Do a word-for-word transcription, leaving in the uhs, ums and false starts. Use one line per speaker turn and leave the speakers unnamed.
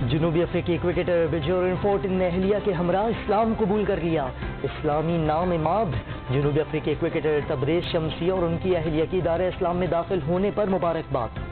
जनूबी अफ्रीकी cricketer बेजोरन fourteen ने अहलिया के हमरा इस्लाम कबूल कर लिया। इस्लामी नाम इमाद जनूबी अफ्रीकी क्रिकेटर तबरेज शमसी और उनकी अहलिया की दायरे इस्लाम में दाखिल होने पर मुबारकबाद।